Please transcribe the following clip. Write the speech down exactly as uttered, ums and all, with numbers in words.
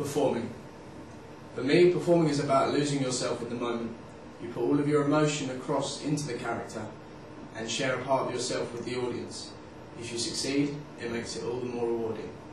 Performing. For me, performing is about losing yourself in the moment. You put all of your emotion across into the character and share a part of yourself with the audience. If you succeed, it makes it all the more rewarding.